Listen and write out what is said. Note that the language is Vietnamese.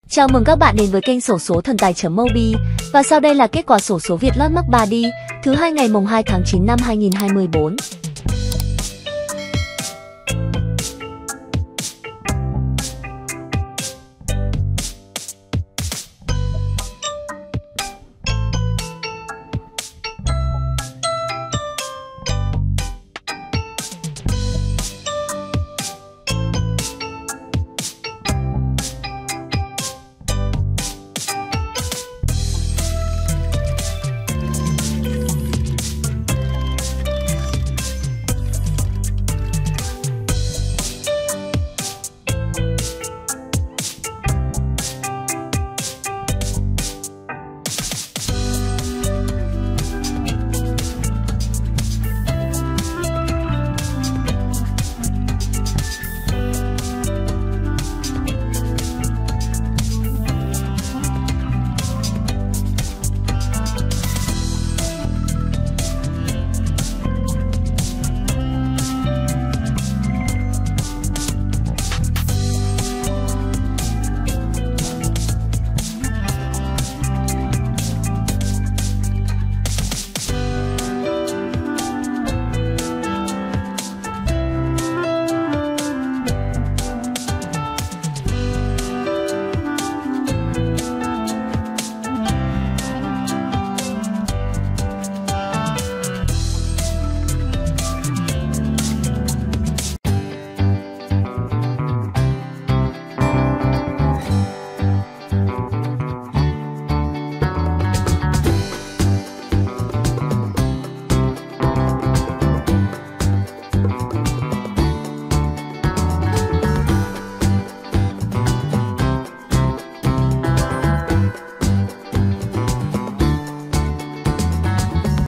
Chào mừng các bạn đến với kênh xổ số thần tài.mobi. Và sau đây là kết quả xổ số Việt Lót mắc 3D thứ hai ngày mùng 2 tháng 9 năm 2024.